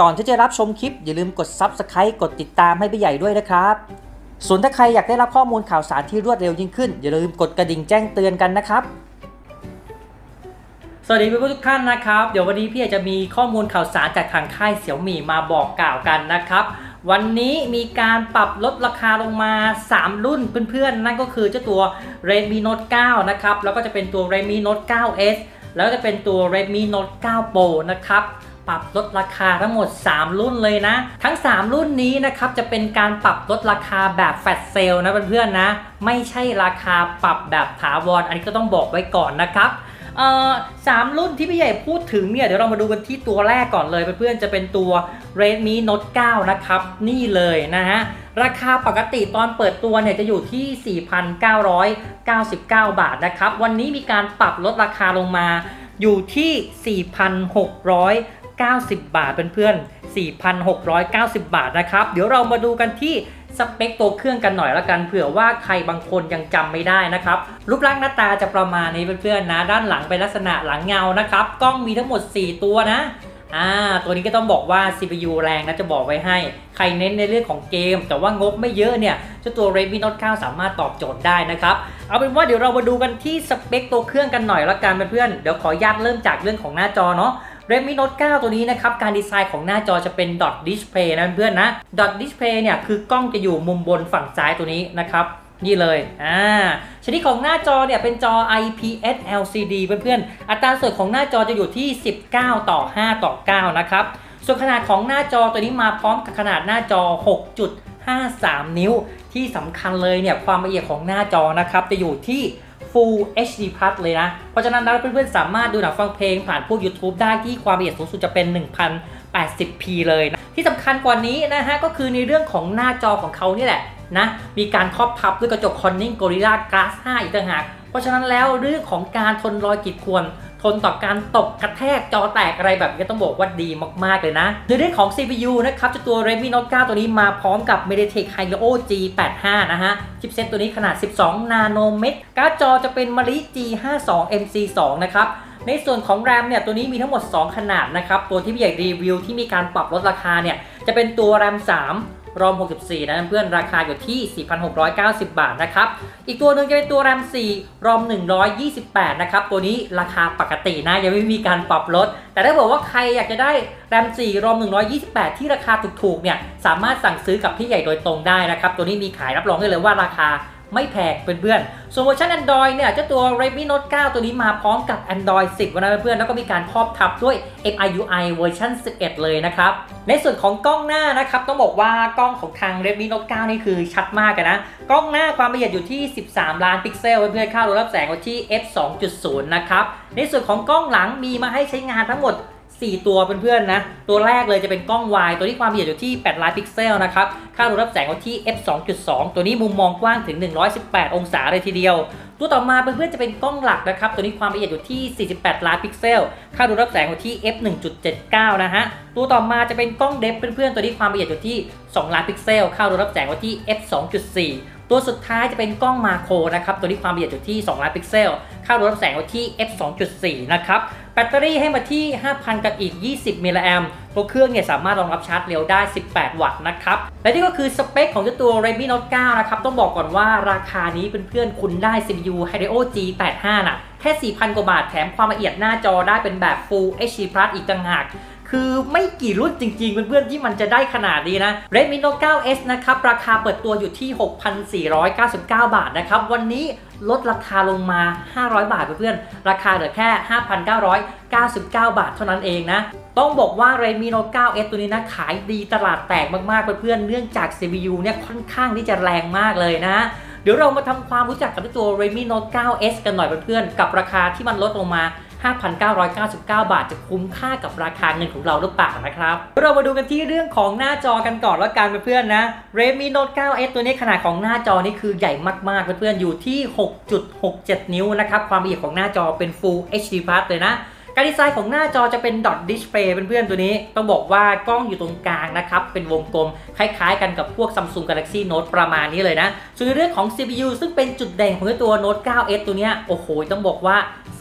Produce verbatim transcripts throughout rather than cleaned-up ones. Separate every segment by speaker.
Speaker 1: ก่อนที่จะรับชมคลิปอย่าลืมกด ซับสไครบ์ กดติดตามให้พี่ใหญ่ด้วยนะครับส่วนถ้าใครอยากได้รับข้อมูลข่าวสารที่รวดเร็วยิ่งขึ้นอย่าลืมกดกระดิ่งแจ้งเตือนกันนะครับสวัสดีเพื่อนๆทุกท่านนะครับเดี๋ยววันนี้พี่อยากจะมีข้อมูลข่าวสารจากทางค่ายเสี่ยวมี่มาบอกกล่าวกันนะครับวันนี้มีการปรับลดราคาลงมาสามรุ่นเพื่อนๆนั่นก็คือเจ้าตัว Redmi Note เก้านะครับแล้วก็จะเป็นตัว Redmi Note เก้า เอส แล้วก็จะเป็นตัว Redmi Note เก้า Pro นะครับปรับลดราคาทั้งหมดสามรุ่นเลยนะทั้งสามรุ่นนี้นะครับจะเป็นการปรับลดราคาแบบแฟลชเซลนะเพื่อนๆนะไม่ใช่ราคาปรับแบบถาวร อันนี้ก็ต้องบอกไว้ก่อนนะครับเอ่อสามรุ่นที่พี่ใหญ่พูดถึงเนี่ยเดี๋ยวเรามาดูกันที่ตัวแรกก่อนเลยเพื่อนๆจะเป็นตัว Redmi Note เก้านะครับนี่เลยนะฮะราคาปกติตอนเปิดตัวเนี่ยจะอยู่ที่ สี่พันเก้าร้อยเก้าสิบเก้า บาทนะครับวันนี้มีการปรับลดราคาลงมาอยู่ที่ สี่พันหกร้อยเก้าสิบ บาทเพื่อนๆ สี่พันหกร้อยเก้าสิบ บาทนะครับเดี๋ยวเรามาดูกันที่สเปคตัวเครื่องกันหน่อยละกันเผื่อว่าใครบางคนยังจำไม่ได้นะครับรูปร่างหน้าตาจะประมาณนี้เพื่อนๆนะด้านหลังเป็นลักษณะหลังเงานะครับกล้องมีทั้งหมดสี่ตัวนะอ่าตัวนี้ก็ต้องบอกว่า ซี พี ยู แรงนะจะบอกไว้ให้ใครเน้นในเรื่องของเกมแต่ว่างบไม่เยอะเนี่ยเจ้าตัว Redmi Note เก้าสามารถตอบโจทย์ได้นะครับเอาเป็นว่าเดี๋ยวเรามาดูกันที่สเปคตัวเครื่องกันหน่อยละกันเพื่อนๆเดี๋ยวขออนุญาตเริ่มจากเรื่องของหน้าจอเนาะRedmi Note เก้า ตัวนี้นะครับการดีไซน์ของหน้าจอจะเป็น Dot Display นะเพื่อนๆนะ Dot Display เนี่ยคือกล้องจะอยู่มุมบนฝั่งซ้ายตัวนี้นะครับนี่เลยอ่าชนิดของหน้าจอเนี่ยเป็นจอ ไอ พี เอส แอล ซี ดี เพื่อนๆอัตราส่วนของหน้าจอจะอยู่ที่สิบเก้าต่อห้าต่อเก้านะครับส่วนขนาดของหน้าจอตัวนี้มาพร้อมกับขนาดหน้าจอ หกจุดห้าสาม นิ้วที่สำคัญเลยเนี่ยความละเอียดของหน้าจอนะครับจะอยู่ที่Full เอช ดี Plus เลยนะเพราะฉะนั้นแล้วเพื่อนๆสามารถดูหนังฟังเพลงผ่านพวก YouTube ได้ที่ความละเอียดสูงสุดจะเป็น หนึ่งพันแปดสิบพี เลยนะที่สำคัญกว่านี้นะฮะก็คือในเรื่องของหน้าจอของเขานี่แหละนะมีการครอบทับด้วยกระจก Corning Gorilla Glass ห้าอีกต่างหากเพราะฉะนั้นแล้วเรื่องของการทนรอยขีดข่วนทนต่อการตกกระแทกจอแตกอะไรแบบนี้ต้องบอกว่าดีมากๆเลยนะในเรื่องของ ซี พี ยู นะครับจะตัว Redmi Note เก้า ตัวนี้มาพร้อมกับ MediaTek Helio จี แปดสิบห้า นะฮะชิปเซ็ตตัวนี้ขนาดสิบสองนาโนเมตรการ์ดจอจะเป็น Mali จี ห้าสิบสอง เอ็ม ซี สอง นะครับในส่วนของ RAM เนี่ยตัวนี้มีทั้งหมดสองขนาดนะครับตัวที่พี่ใหญ่รีวิวที่มีการปรับลดราคาเนี่ยจะเป็นตัว RAM สามรอมหกสิบสี่นะเพื่อนราคาอยู่ที่ สี่พันหกร้อยเก้าสิบ บาทนะครับอีกตัวหนึ่งจะเป็นตัว RAM สี่รอมหนึ่งร้อยยี่สิบแปดนะครับตัวนี้ราคาปกตินะยังไม่มีการปรับลดแต่ถ้าบอกว่าใครอยากจะได้ RAM สี่รอมหนึ่งร้อยยี่สิบแปดที่ราคาถูกๆเนี่ยสามารถสั่งซื้อกับพี่ใหญ่โดยตรงได้นะครับตัวนี้มีขายรับรองได้เลยว่าราคาไม่แพงเพื่อนๆส่วนเวอร์ชัน Android เนี่ยเจ้าตัว Redmi Note เก้า ตัวนี้มาพร้อมกับ Android สิบนะเพื่อนๆแล้วก็มีการครอบทับด้วย เอ็ม ไอ ยู ไอ เวอร์ชันสิบเอ็ดเลยนะครับในส่วนของกล้องหน้านะครับต้องบอกว่ากล้องของทาง Redmi Note เก้า นี่คือชัดมากนะกล้องหน้าความละเอียดอยู่ที่สิบสามล้านพิกเซลเพื่อนๆค่ารับแสงอยู่ที่ เอฟ สองจุดศูนย์ นะครับในส่วนของกล้องหลังมีมาให้ใช้งานทั้งหมดสี่ตัวเพื่อนๆนะตัวแรกเลยจะเป็นกล้อง Y ตัวที่ความละเอียดอยู่ที่แปดล้านพิกเซลนะครับค่ารับแสงอยู่ที่ เอฟ สองจุดสอง ตัวนี้มุมมองกว้างถึงหนึ่งร้อยสิบแปดองศาเลยทีเดียวตัวต่อมาเพื่อนๆจะเป็นกล้องหลักนะครับตัวนี้ความละเอียดอยู่ที่สี่สิบแปดล้านพิกเซลค่ารับแสงอยู่ที่ เอฟ หนึ่งจุดเจ็ดเก้า นะฮะตัวต่อมาจะเป็นกล้องเดฟเพื่อนๆตัวนี้ความละเอียดอยู่ที่สองล้านพิกเซลค่ารับแสงอยู่ที่ เอฟ สองจุดสี่ ตัวสุดท้ายจะเป็นกล้องมาโครนะครับตัวนี้ความละเอียดอยู่ที่สองล้านพิกเซลค่ารับแสงอยู่ที่ เอฟ สองจุดสี่ นะครับแบตเตอรี่ให้มาที่ ห้าพัน กับอีกยี่สิบมิลลิแอมป์ตัวเครื่องเนี่ยสามารถรองรับชาร์จเร็วได้สิบแปดวัตต์นะครับและนี่ก็คือสเปคของเจ้าตัว Redmi Note เก้า นะครับต้องบอกก่อนว่าราคานี้เพื่อนๆคุณได้ ซี พี ยู Helio จี แปดสิบห้า น่ะแค่ สี่พัน กว่าบาทแถมความละเอียดหน้าจอได้เป็นแบบ Full เอช ดี Plus อีกต่างหากคือไม่กี่รุ่นจริงๆเพื่อนๆที่มันจะได้ขนาดนี้นะ Redmi Note เก้า เอส นะครับราคาเปิดตัวอยู่ที่ หกพันสี่ร้อยเก้าสิบเก้า บาทนะครับวันนี้ลดราคาลงมาห้าร้อยบาทเพื่อนๆราคาเหลือแค่ ห้าพันเก้าร้อยเก้าสิบเก้า บาทเท่านั้นเองนะต้องบอกว่า Redmi Note เก้า เอส ตัวนี้นะขายดีตลาดแตกมากๆเพื่อนๆเนื่องจาก ซี พี ยู เนี่ยค่อนข้างที่จะแรงมากเลยนะเดี๋ยวเรามาทำความรู้จักกับตัว Redmi Note เก้า เอส กันหน่อยเพื่อนๆกับราคาที่มันลดลงมา ห้าพันเก้าร้อยเก้าสิบเก้า บาทจะคุ้มค่ากับราคาเงินของเราหรือเปล่านะครับเรามาดูกันที่เรื่องของหน้าจอกันก่อนแล้วกันเพื่อนๆนะ Redmi Note เก้า เอส ตัวนี้ขนาดของหน้าจอนี่คือใหญ่มากๆเพื่อนๆอยู่ที่ หกจุดหกเจ็ด นิ้วนะครับความละเอียดของหน้าจอเป็น Full เอช ดี Plus เลยนะการดีไซน์ของหน้าจอจะเป็น Dot Display เพื่อนๆตัวนี้ต้องบอกว่ากล้องอยู่ตรงกลางนะครับเป็นวงกลมคล้ายๆกันกับพวก Samsung Galaxy Note ประมาณนี้เลยนะส่วนในเรื่องของ ซี พี ยู ซึ่งเป็นจุดเด่นของตัว Note เก้า เอส ตัวนี้โอ้โหต้องบอกว่า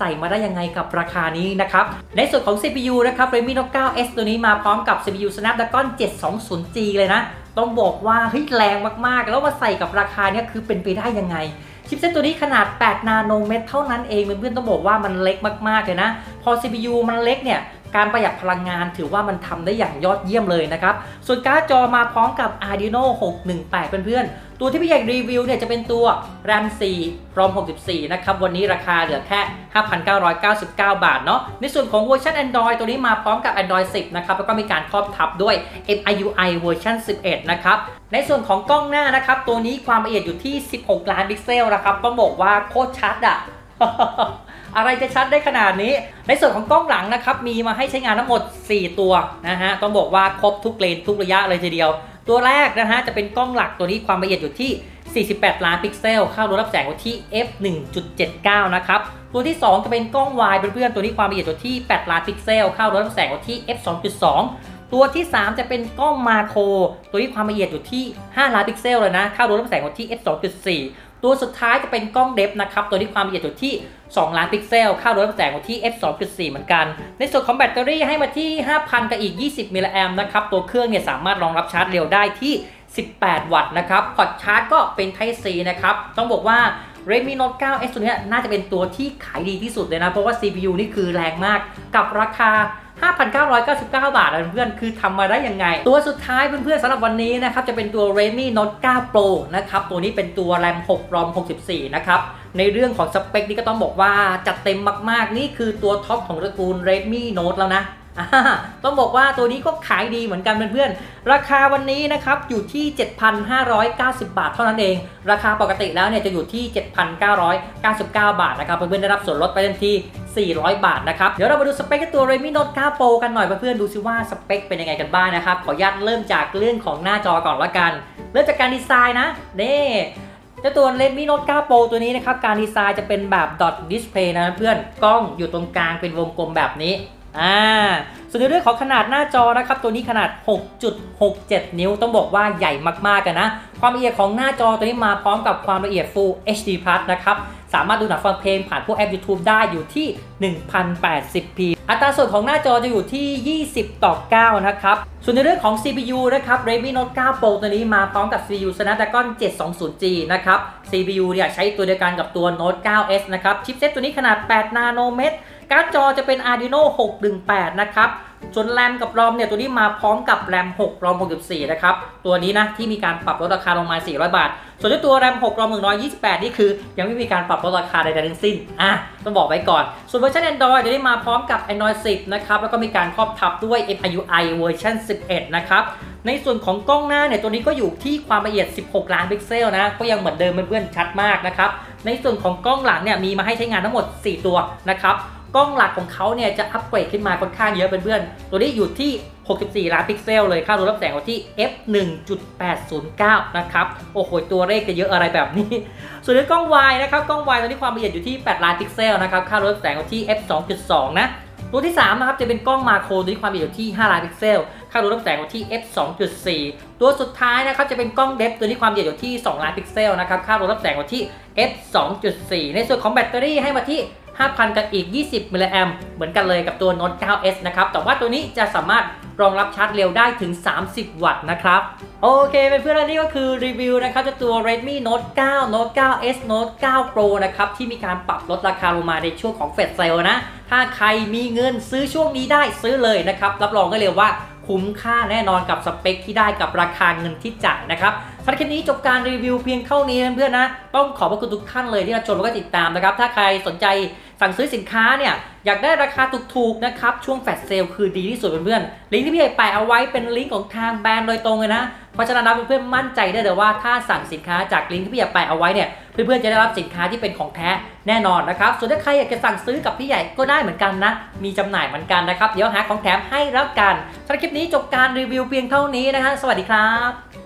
Speaker 1: ใส่มาได้ยังไงกับราคานี้นะครับในส่วนของ ซี พี ยู นะครับ Redmi Note ไนน์ เอส ตัวนี้มาพร้อมกับ ซี พี ยู Snapdragon เจ็ดสองศูนย์ จี เลยนะต้องบอกว่าเฮ้ยแรงมากๆแล้วมาใส่กับราคาเนี้ยคือเป็นไปได้ยังไงชิปเซ็ตตัวนี้ขนาดแปดนาโนเมตรเท่านั้นเองเพื่อนๆต้องบอกว่ามันเล็กมากๆเลยนะพอ ซี พี ยู มันเล็กเนี่ยการประหยัดพลังงานถือว่ามันทำได้อย่างยอดเยี่ยมเลยนะครับส่วนการ์ดจอมาพร้อมกับ Adreno หกหนึ่งแปดเพื่อนๆตัวที่พี่ใหญ่รีวิวเนี่ยจะเป็นตัว แรม โฟร์ รอม หกสิบสี่นะครับวันนี้ราคาเหลือแค่ ห้าพันเก้าร้อยเก้าสิบเก้า บาทเนาะในส่วนของเวอร์ชัน Android ตัวนี้มาพร้อมกับ Android สิบนะครับแล้วก็มีการครอบทับด้วย เอ็ม ไอ ยู ไอ เวอร์ชันสิบเอ็ดนะครับในส่วนของกล้องหน้านะครับตัวนี้ความละเอียดอยู่ที่สิบหกล้านพิกเซลนะครับต้องบอกว่าโคตรชัดอะ อะไรจะชัดได้ขนาดนี้ในส่วนของกล้องหลังนะครับมีมาให้ใช้งานทั้งหมดสี่ตัวนะฮะต้องบอกว่าครบทุกเลนทุกระยะเลยทีเดียวตัวแรกนะฮะจะเป็นกล้องหลักตัวนี้ความละเอียดอยู่ที่สี่สิบแปดล้านพิกเซลเข้ารูรับแสงอยู่ที่ เอฟ หนึ่งจุดเจ็ดเก้า นะครับตัวที่สองจะเป็นกล้องวายเพื่อนๆตัวนี้ความละเอียดอยู่ที่แปดล้านพิกเซลเข้ารูรับแสงอยู่ที่ เอฟ สองจุดสอง ตัวที่สามจะเป็นกล้องมาโครตัวนี้ความละเอียดอยู่ที่ห้าล้านพิกเซลเลยนะเข้ารูรับแสงอยู่ที่ เอฟ สองจุดสี่ ตัวสุดท้ายจะเป็นกล้องเดฟนะครับตัวที่ความละเอียดอยู่ที่สองล้านพิกเซลค่ารูรับแสงอยู่ที่ เอฟ สองจุดสี่ เหมือนกันในส่วนของแบตเตอรี่ให้มาที่ ห้าพัน กับอีกยี่สิบมิลลิแอมป์นะครับตัวเครื่องเนี่ยสามารถรองรับชาร์จเร็วได้ที่สิบแปดวัตต์นะครับพอร์ตชาร์จก็เป็น Type C นะครับต้องบอกว่า Redmi Note ไนน์ เอส ตัวนี้น่าจะเป็นตัวที่ขายดีที่สุดเลยนะเพราะว่า ซี พี ยู นี่คือแรงมากกับราคาห้าพันเก้าร้อยเก้าสิบเก้า บาทเพื่อนๆคือทำมาได้ยังไงตัวสุดท้ายเพื่อนๆสำหรับวันนี้นะครับจะเป็นตัว Redmi Note ไนน์ Pro นะครับตัวนี้เป็นตัว แรม หก รอม หกสิบสี่นะครับในเรื่องของสเปคนี่ก็ต้องบอกว่าจัดเต็มมากๆนี่คือตัวท็อปของตระกูล Redmi Note แล้วนะต้องบอกว่าตัวนี้ก็ขายดีเหมือนกันเพื่อนๆราคาวันนี้นะครับอยู่ที่ เจ็ดพันห้าร้อยเก้าสิบ บาทเท่านั้นเองราคาปกติแล้วเนี่ยจะอยู่ที่ เจ็ดพันเก้าร้อยเก้าสิบเก้า บาทนะครับเพื่อนๆได้รับส่วนลดไปทันทีสี่ร้อยบาทนะครับเดี๋ยวเรามาดูสเปคตัว Redmi Note ไนน์ Pro กันหน่อยเพื่อนๆดูซิว่าสเปคเป็นยังไงกันบ้างนะครับขออนุญาตเริ่มจากเรื่องของหน้าจอก่อนละกันเริ่มจากการดีไซน์นะนี่เจ้าตัว Redmi Note ไนน์ Pro ตัวนี้นะครับการดีไซน์จะเป็นแบบ dot display นะเพื่อนกล้องอยู่ตรงกลางเป็นวงกลมแบบนี้อ่าส่วนในเรื่องของขนาดหน้าจอนะครับตัวนี้ขนาด หกจุดหกเจ็ด นิ้วต้องบอกว่าใหญ่มากๆกันนะความละเอียดของหน้าจอตัวนี้มาพร้อมกับความละเอียด Full เอช ดี Plus นะครับสามารถดูหนังฟังเพลงผ่านพวกแอป YouTube ได้อยู่ที่ หนึ่งพันแปดสิบพี อัตราส่วนของหน้าจอจะอยู่ที่ยี่สิบต่อเก้านะครับส่วนในเรื่องของ ซี พี ยู นะครับ Redmi Note ไนน์ Pro ตัวนี้มาพร้อมกับ ซี พี ยู Snapdragon เจ็ดสองศูนย์ จี นะครับ ซี พี ยู เนี่ยใช้ตัวเดียวกันกับตัว Note ไนน์ เอส นะครับชิปเซ็ตตัวนี้ขนาดแปดนาโนเมตรการ์ดจอจะเป็น Adreno หกหนึ่งแปดนะครับส่วนแรมกับรอมเนี่ยตัวนี้มาพร้อมกับแรมหกรอมหกสิบสี่นะครับตัวนี้นะที่มีการปรับลดราคาลงมาสี่ร้อยบาทส่วนตัวแรมหกรอมหนึ่งร้อยยี่สิบแปดนี่คือยังไม่มีการปรับลดราคาใดๆทั้งสิ้นอ่ะต้องบอกไว้ก่อนส่วนเวอร์ชัน Android ตัวนี้มาพร้อมกับ Android สิบนะครับแล้วก็มีการครอบทับด้วย เอ็ม ไอ ยู ไอ เวอร์ชันสิบเอ็ดนะครับในส่วนของกล้องหน้าเนี่ยตัวนี้ก็อยู่ที่ความละเอียดสิบหกล้านพิกเซลนะก็ยังเหมือนเดิมเพื่อนๆชัดมากนะครับในส่วนของกล้องหลังเนี่ยมีมาให้ใช้งานทั้งหมดสี่ตัวนะครับกล้องหลักของเขาเนี่ยจะอัปเกรดขึ้นมาค่อนข้างเยอะเพื่อนๆตัวนี้อยู่ที่หกสิบสี่ล้านพิกเซลเลยค่ารูรับแสงอยู่ที่ เอฟ หนึ่งจุดแปดศูนย์เก้า นะครับโอ้โหตัวเลขจะเยอะอะไรแบบนี้ส่วนในกล้องวายนะครับกล้องวายตัวนี้ความละเอียดอยู่ที่แปดล้านพิกเซลนะครับค่ารูรับแสงอยู่ที่ เอฟ สองจุดสอง นะตัวที่สามนะครับจะเป็นกล้องมาโครตัวนี้ความละเอียดอยู่ที่ห้าล้านพิกเซลค่ารูรับแสงอยู่ที่ เอฟ สองจุดสี่ ตัวสุดท้ายนะครับจะเป็นกล้องเดฟตัวนี้ความละเอียดอยู่ที่สองล้านพิกเซลนะครับค่ารูรับแสงอยู่ที่ เอฟ สองจุดสี่ ในส่วนของแบตเตอรี่ให้มาที่ห้าพัน กับอีกยี่สิบมิลลิแอมป์เหมือนกันเลยกับตัว Note ไนน์ เอส นะครับแต่ว่าตัวนี้จะสามารถรองรับชาร์จเร็วได้ถึงสามสิบวัตต์นะครับโอเคเพื่อนๆนี่ก็คือรีวิวนะครับจะตัว Redmi Note ไนน์ Note ไนน์ เอส Note ไนน์ Pro นะครับที่มีการปรับลดราคาลงมาในช่วงของเฟสเซลนะถ้าใครมีเงินซื้อช่วงนี้ได้ซื้อเลยนะครับรับรองได้เลยว่าคุ้มค่าแน่นอนกับสเปคที่ได้กับราคาเงินที่จ่ายนะครับสำหรับคลิปนี้จบการรีวิวเพียงเท่านี้เพื่อนๆนะต้องขอบพระคุณทุกท่านเลยที่รับชมแล้วก็ติดตามนะครับถ้าใครสนใจสั่งซื้อสินค้าเนี่ยอยากได้ราคาถูกๆนะครับช่วงแฟลชเซลคือดีที่สุดเพื่อนๆลิงก์ที่พี่ใหญ่แปะเอาไว้เป็นลิงก์ของทางแบรนด์โดยตรงเลยนะเพราะฉะนั้นเพื่อนๆมั่นใจได้เลยว่าถ้าสั่งสินค้าจากลิงก์ที่พี่ใหญ่แปะเอาไว้เนี่ยเพื่อนๆจะได้รับสินค้าที่เป็นของแท้แน่นอนนะครับส่วนถ้าใครอยากจะสั่งซื้อกับพี่ใหญ่ก็ได้เหมือนกันนะมีจำหน่ายเหมือนกันนะครับเดี๋ยวหาของแถมให้แล้วกันสำหรับคลิปนี้จบการรีวิวเพียงเท่านี้นะฮะสวัสดีครับ